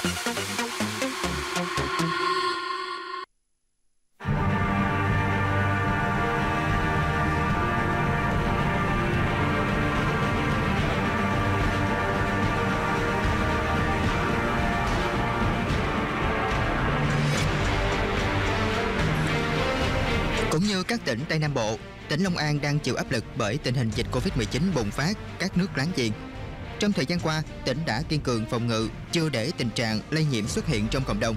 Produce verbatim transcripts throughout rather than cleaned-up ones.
Cũng như các tỉnh Tây Nam Bộ, tỉnh Long An đang chịu áp lực bởi tình hình dịch Covid mười chín bùng phát các nước láng giềng. Trong thời gian qua, tỉnh đã kiên cường phòng ngự, chưa để tình trạng lây nhiễm xuất hiện trong cộng đồng.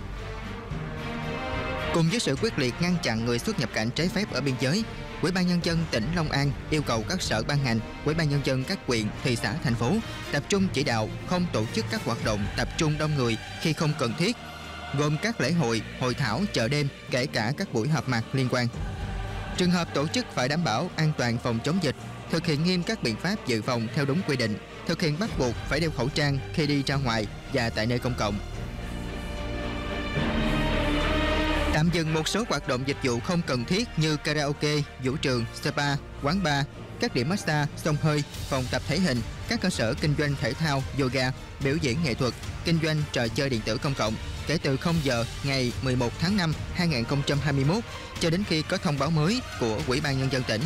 Cùng với sự quyết liệt ngăn chặn người xuất nhập cảnh trái phép ở biên giới, Ủy ban Nhân dân tỉnh Long An yêu cầu các sở ban ngành, Ủy ban Nhân dân các huyện, thị xã, thành phố tập trung chỉ đạo không tổ chức các hoạt động tập trung đông người khi không cần thiết, gồm các lễ hội, hội thảo, chợ đêm, kể cả các buổi họp mặt liên quan. Trường hợp tổ chức phải đảm bảo an toàn phòng chống dịch, thực hiện nghiêm các biện pháp dự phòng theo đúng quy định, thực hiện bắt buộc phải đeo khẩu trang khi đi ra ngoài và tại nơi công cộng. Tạm dừng một số hoạt động dịch vụ không cần thiết như karaoke, vũ trường, spa, quán bar, các điểm massage, xông hơi, phòng tập thể hình, các cơ sở kinh doanh thể thao, yoga, biểu diễn nghệ thuật, kinh doanh trò chơi điện tử công cộng kể từ không giờ ngày mười một tháng năm năm hai nghìn không trăm hai mươi mốt cho đến khi có thông báo mới của Ủy ban Nhân dân tỉnh.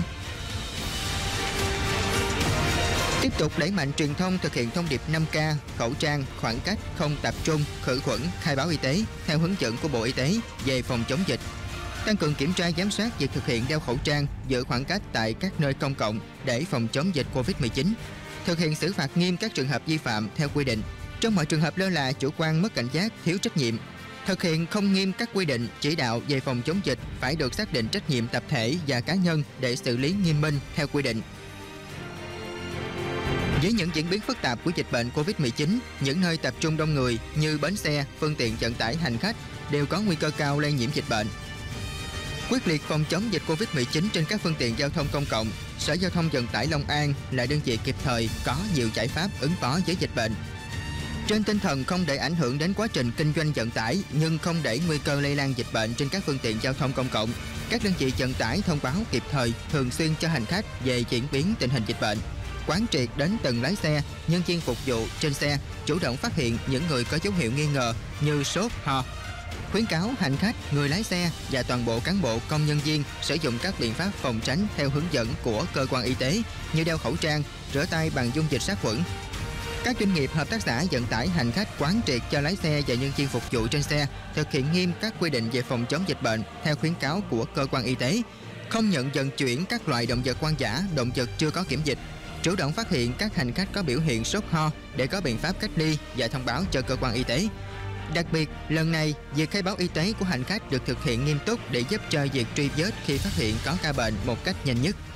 Tiếp tục đẩy mạnh truyền thông thực hiện thông điệp năm K, khẩu trang, khoảng cách, không tập trung, khử khuẩn, khai báo y tế theo hướng dẫn của Bộ Y tế về phòng chống dịch. Tăng cường kiểm tra giám sát việc thực hiện đeo khẩu trang, giữ khoảng cách tại các nơi công cộng để phòng chống dịch Covid mười chín. Thực hiện xử phạt nghiêm các trường hợp vi phạm theo quy định. Trong mọi trường hợp lơ là, chủ quan, mất cảnh giác, thiếu trách nhiệm, thực hiện không nghiêm các quy định, chỉ đạo về phòng chống dịch phải được xác định trách nhiệm tập thể và cá nhân để xử lý nghiêm minh theo quy định. Với những diễn biến phức tạp của dịch bệnh Covid mười chín, những nơi tập trung đông người như bến xe, phương tiện vận tải hành khách đều có nguy cơ cao lây nhiễm dịch bệnh. Quyết liệt phòng chống dịch Covid mười chín trên các phương tiện giao thông công cộng, Sở Giao thông Vận tải Long An là đơn vị kịp thời có nhiều giải pháp ứng phó với dịch bệnh. Trên tinh thần không để ảnh hưởng đến quá trình kinh doanh vận tải nhưng không để nguy cơ lây lan dịch bệnh trên các phương tiện giao thông công cộng, các đơn vị vận tải thông báo kịp thời, thường xuyên cho hành khách về diễn biến tình hình dịch bệnh. Quán triệt đến từng lái xe, nhân viên phục vụ trên xe chủ động phát hiện những người có dấu hiệu nghi ngờ như sốt, ho. Khuyến cáo hành khách, người lái xe và toàn bộ cán bộ công nhân viên sử dụng các biện pháp phòng tránh theo hướng dẫn của cơ quan y tế như đeo khẩu trang, rửa tay bằng dung dịch sát khuẩn. Các doanh nghiệp, hợp tác xã vận tải hành khách quán triệt cho lái xe và nhân viên phục vụ trên xe thực hiện nghiêm các quy định về phòng chống dịch bệnh theo khuyến cáo của cơ quan y tế, không nhận vận chuyển các loại động vật hoang dã, động vật chưa có kiểm dịch, chủ động phát hiện các hành khách có biểu hiện sốt ho để có biện pháp cách ly và thông báo cho cơ quan y tế. Đặc biệt, lần này, việc khai báo y tế của hành khách được thực hiện nghiêm túc để giúp cho việc truy vết khi phát hiện có ca bệnh một cách nhanh nhất.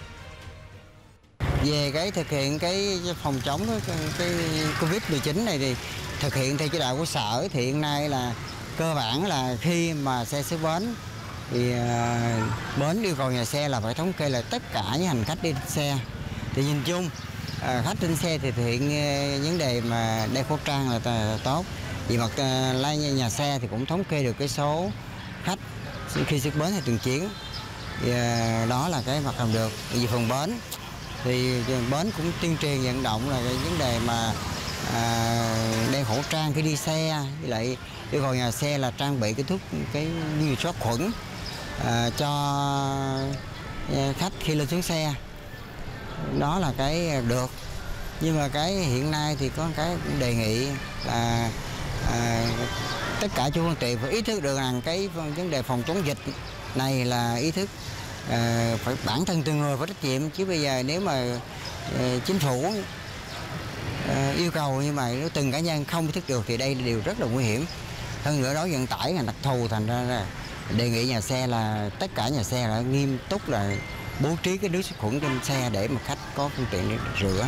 Về cái thực hiện cái phòng chống cái, cái Covid mười chín này thì thực hiện theo chỉ đạo của sở thì hiện nay là cơ bản là khi mà xe xuất bến thì uh, bến yêu cầu nhà xe là phải thống kê là tất cả những hành khách đi trên xe. Thì nhìn chung uh, khách trên xe thì thực hiện uh, vấn đề mà đeo khẩu trang là, là tốt. Vì mặt uh, lái nhà xe thì cũng thống kê được cái số khách khi xuất bến hay từng chuyến. Thì, uh, đó là cái mặt làm được. Vì phần bến thì bến cũng tuyên truyền vận động là cái vấn đề mà à, đeo khẩu trang khi đi xe, với lại yêu cầu nhà xe là trang bị cái thuốc cái như sát khuẩn à, cho khách khi lên xuống xe. Đó là cái được. Nhưng mà cái hiện nay thì có cái đề nghị là à, tất cả chủ phương tiện phải ý thức được rằng cái vấn đề phòng chống dịch này là ý thức À, phải bản thân từng người phải trách nhiệm, chứ bây giờ nếu mà à, chính phủ à, yêu cầu nhưng mà nếu từng cá nhân không ý thức được thì đây là điều rất là nguy hiểm. Hơn nữa đó vận tải là đặc thù, thành ra là đề nghị nhà xe là tất cả nhà xe là nghiêm túc là bố trí cái nước sát khuẩn trên xe để mà khách có phương tiện để rửa.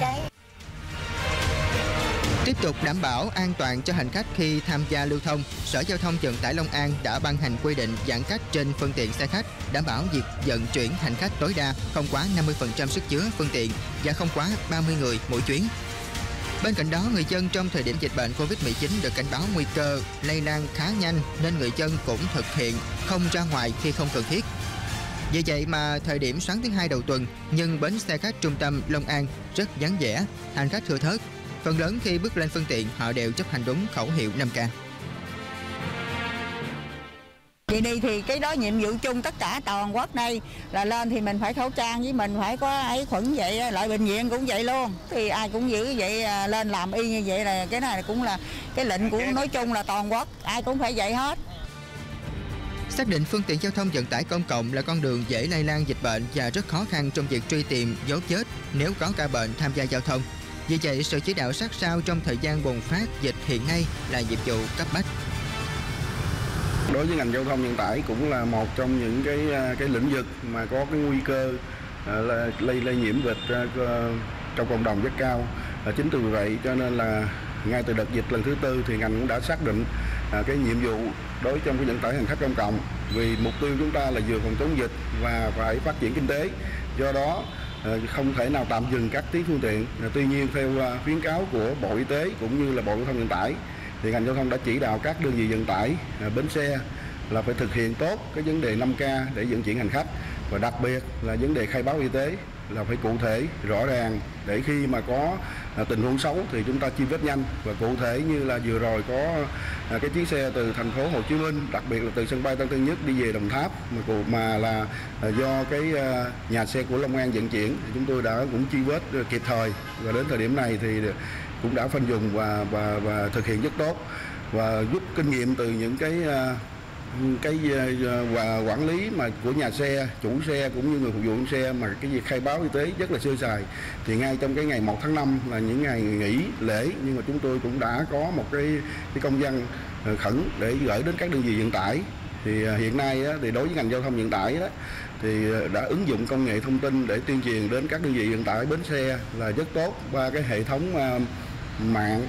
Tiếp tục đảm bảo an toàn cho hành khách khi tham gia lưu thông, Sở Giao thông Vận tải Long An đã ban hành quy định giãn cách trên phương tiện xe khách, đảm bảo việc vận chuyển hành khách tối đa không quá năm mươi phần trăm sức chứa phương tiện và không quá ba mươi người mỗi chuyến. Bên cạnh đó, người dân trong thời điểm dịch bệnh Covid mười chín được cảnh báo nguy cơ lây lan khá nhanh nên người dân cũng thực hiện không ra ngoài khi không cần thiết. Vì vậy mà thời điểm sáng thứ hai đầu tuần, nhưng bến xe khách trung tâm Long An rất vắng vẻ, hành khách thưa thớt. Phần lớn khi bước lên phương tiện, họ đều chấp hành đúng khẩu hiệu năm K. Vậy đi thì cái đó nhiệm vụ chung tất cả toàn quốc đây là lên thì mình phải khẩu trang, với mình phải có ấy khuẩn vậy, lại bệnh viện cũng vậy luôn. Thì ai cũng giữ vậy, lên làm y như vậy là cái này cũng là cái lệnh của nói chung là toàn quốc, ai cũng phải vậy hết. Xác định phương tiện giao thông vận tải công cộng là con đường dễ lây lan dịch bệnh và rất khó khăn trong việc truy tìm dấu vết nếu có ca bệnh tham gia giao thông. Vì vậy, sự chỉ đạo sát sao trong thời gian bùng phát dịch hiện nay là nhiệm vụ cấp bách. Đối với ngành giao thông vận tải cũng là một trong những cái cái lĩnh vực mà có cái nguy cơ là lây lây nhiễm dịch trong cộng đồng rất cao. Chính từ vì vậy cho nên là ngay từ đợt dịch lần thứ tư thì ngành cũng đã xác định cái nhiệm vụ đối trong cái vận tải hành khách công cộng, vì mục tiêu chúng ta là vừa phòng chống dịch và phải phát triển kinh tế. Do đó không thể nào tạm dừng các tuyến phương tiện. Tuy nhiên theo khuyến cáo của Bộ Y tế cũng như là Bộ Giao thông Vận tải thì ngành giao thông đã chỉ đạo các đơn vị vận tải, bến xe là phải thực hiện tốt cái vấn đề năm K để vận chuyển hành khách, và đặc biệt là vấn đề khai báo y tế là phải cụ thể rõ ràng để khi mà có tình huống xấu thì chúng ta truy vết nhanh. Và cụ thể như là vừa rồi có cái chuyến xe từ thành phố Hồ Chí Minh, đặc biệt là từ sân bay Tân Sơn Nhất đi về Đồng Tháp mà cụ mà là do cái nhà xe của Long An vận chuyển, thì chúng tôi đã cũng truy vết kịp thời, và đến thời điểm này thì cũng đã phân vùng và và và thực hiện rất tốt, và rút kinh nghiệm từ những cái cái và quản lý mà của nhà xe, chủ xe cũng như người phục vụ xe mà cái việc khai báo y tế rất là sơ sài. Thì ngay trong cái ngày một tháng năm là những ngày nghỉ lễ, nhưng mà chúng tôi cũng đã có một cái cái công văn khẩn để gửi đến các đơn vị vận tải. Thì hiện nay á, thì đối với ngành giao thông vận tải đó thì đã ứng dụng công nghệ thông tin để tuyên truyền đến các đơn vị vận tải, bến xe là rất tốt qua cái hệ thống mạng,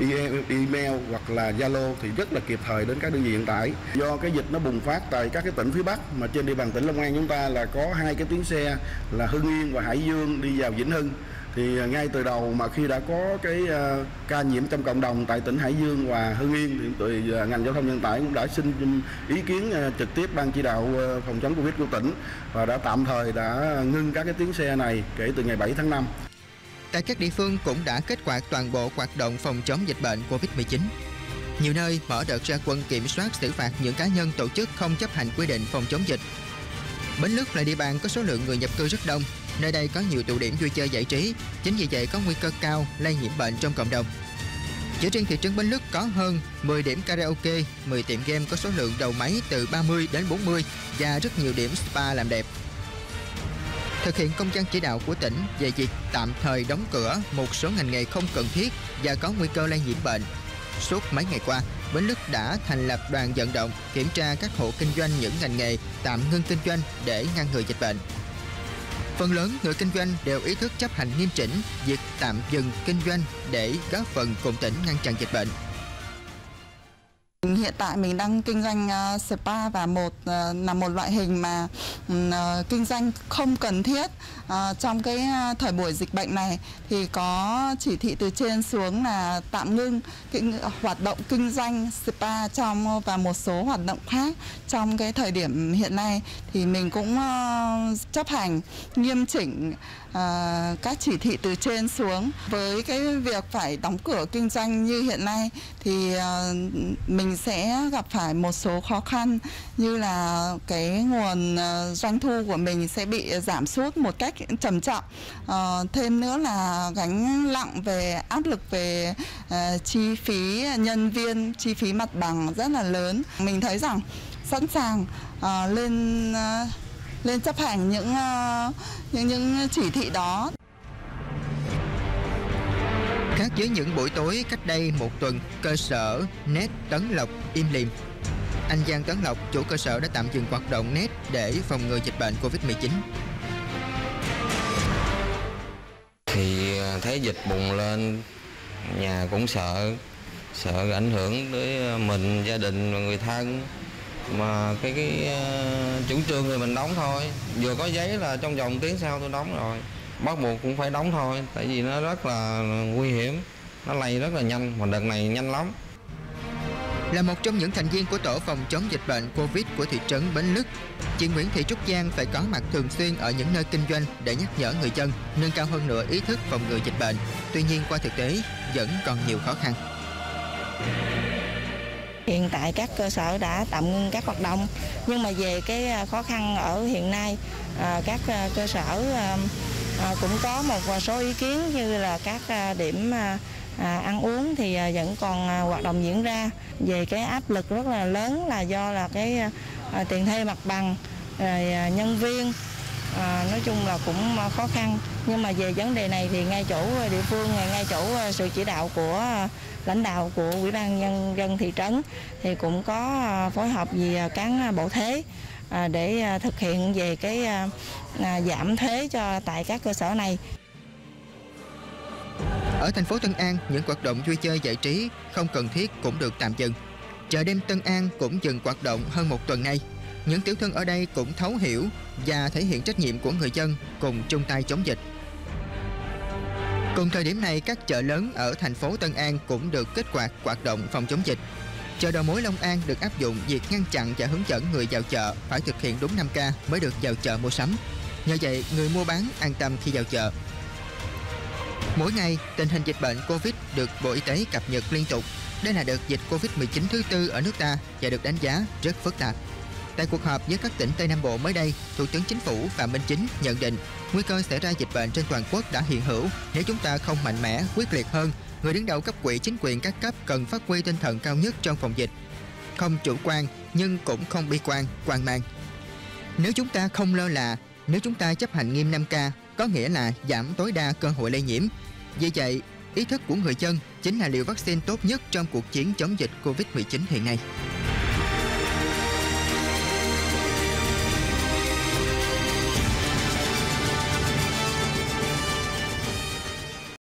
email hoặc là Zalo thì rất là kịp thời đến các đơn vị vận tải. Do cái dịch nó bùng phát tại các cái tỉnh phía Bắc, mà trên địa bàn tỉnh Long An chúng ta là có hai cái tuyến xe là Hưng Yên và Hải Dương đi vào Vĩnh Hưng. Thì ngay từ đầu mà khi đã có cái uh, ca nhiễm trong cộng đồng tại tỉnh Hải Dương và Hưng Yên thì tụi uh, ngành giao thông vận tải cũng đã xin ý kiến uh, trực tiếp ban chỉ đạo uh, phòng chống Covid của tỉnh, và đã tạm thời đã ngưng các cái tuyến xe này kể từ ngày bảy tháng năm. Tại các địa phương cũng đã kích hoạt toàn bộ hoạt động phòng chống dịch bệnh Covid mười chín. Nhiều nơi mở đợt ra quân kiểm soát xử phạt những cá nhân tổ chức không chấp hành quy định phòng chống dịch. Bến Lức là địa bàn có số lượng người nhập cư rất đông, nơi đây có nhiều tụ điểm vui chơi giải trí, chính vì vậy có nguy cơ cao lây nhiễm bệnh trong cộng đồng. Chỉ riêng thị trấn Bến Lức có hơn mười điểm karaoke, mười tiệm game có số lượng đầu máy từ ba mươi đến bốn mươi và rất nhiều điểm spa làm đẹp. Thực hiện công văn chỉ đạo của tỉnh về việc tạm thời đóng cửa một số ngành nghề không cần thiết và có nguy cơ lây nhiễm bệnh. Suốt mấy ngày qua, Bến Lức đã thành lập đoàn vận động kiểm tra các hộ kinh doanh những ngành nghề tạm ngưng kinh doanh để ngăn ngừa dịch bệnh. Phần lớn người kinh doanh đều ý thức chấp hành nghiêm chỉnh việc tạm dừng kinh doanh để góp phần cùng tỉnh ngăn chặn dịch bệnh. Hiện tại mình đang kinh doanh uh, spa và một uh, là một loại hình mà uh, kinh doanh không cần thiết. Uh, trong cái uh, thời buổi dịch bệnh này thì có chỉ thị từ trên xuống là tạm ngưng kinh, hoạt động kinh doanh spa trong và một số hoạt động khác trong cái thời điểm hiện nay, thì mình cũng uh, chấp hành nghiêm chỉnh uh, các chỉ thị từ trên xuống. Với cái việc phải đóng cửa kinh doanh như hiện nay thì uh, mình sẽ gặp phải một số khó khăn, như là cái nguồn uh, doanh thu của mình sẽ bị giảm sút một cách trầm trọng. Uh, thêm nữa là gánh nặng về áp lực về uh, chi phí nhân viên, chi phí mặt bằng rất là lớn. Mình thấy rằng sẵn sàng uh, lên uh, lên chấp hành những uh, những những chỉ thị đó. Khác với những buổi tối cách đây một tuần, cơ sở Nét Tấn Lộc im lìm. Anh Giang Tấn Lộc, chủ cơ sở đã tạm dừng hoạt động Nét để phòng ngừa dịch bệnh Covid mười chín. Thì thấy dịch bùng lên, nhà cũng sợ, sợ ảnh hưởng tới mình, gia đình và người thân. Mà cái cái uh, chủ trương thì mình đóng thôi. Vừa có giấy là trong vòng tiếng sau tôi đóng rồi. Bắt buộc cũng phải đóng thôi, tại vì nó rất là nguy hiểm, nó lây rất là nhanh, mà đợt này nhanh lắm. Là một trong những thành viên của tổ phòng chống dịch bệnh Covid của thị trấn Bến Lức, chị Nguyễn Thị Trúc Giang phải có mặt thường xuyên ở những nơi kinh doanh để nhắc nhở người dân nâng cao hơn nữa ý thức phòng ngừa dịch bệnh. Tuy nhiên qua thực tế vẫn còn nhiều khó khăn. Hiện tại các cơ sở đã tạm ngưng các hoạt động, nhưng mà về cái khó khăn ở hiện nay, các cơ sở cũng có một số ý kiến như là các điểm ăn uống thì vẫn còn hoạt động diễn ra. Về cái áp lực rất là lớn là do là cái tiền thuê mặt bằng, rồi nhân viên, à, nói chung là cũng khó khăn. Nhưng mà về vấn đề này thì ngay chỗ địa phương, ngay chỗ sự chỉ đạo của lãnh đạo của Ủy ban nhân dân thị trấn thì cũng có phối hợp với cán bộ thuế à, để thực hiện về cái à, giảm thuế cho tại các cơ sở này. Ở thành phố Tân An, những hoạt động vui chơi giải trí không cần thiết cũng được tạm dừng. Chợ đêm Tân An cũng dừng hoạt động hơn một tuần nay. Những tiểu thương ở đây cũng thấu hiểu và thể hiện trách nhiệm của người dân cùng chung tay chống dịch. Cùng thời điểm này, các chợ lớn ở thành phố Tân An cũng được kích hoạt hoạt động phòng chống dịch. Chợ đầu mối Long An được áp dụng việc ngăn chặn và hướng dẫn người vào chợ phải thực hiện đúng năm K mới được vào chợ mua sắm. Nhờ vậy, người mua bán an tâm khi vào chợ. Mỗi ngày, tình hình dịch bệnh Covid được Bộ Y tế cập nhật liên tục. Đây là đợt dịch Covid mười chín thứ tư ở nước ta và được đánh giá rất phức tạp. Tại cuộc họp với các tỉnh Tây Nam Bộ mới đây, Thủ tướng Chính phủ Phạm Minh Chính nhận định nguy cơ xảy ra dịch bệnh trên toàn quốc đã hiện hữu. Nếu chúng ta không mạnh mẽ, quyết liệt hơn, người đứng đầu cấp ủy chính quyền các cấp cần phát huy tinh thần cao nhất trong phòng dịch. Không chủ quan nhưng cũng không bi quan, hoang mang. Nếu chúng ta không lơ là, nếu chúng ta chấp hành nghiêm năm K, có nghĩa là giảm tối đa cơ hội lây nhiễm. Vì vậy, ý thức của người dân chính là liều vaccine tốt nhất trong cuộc chiến chống dịch Covid mười chín hiện nay.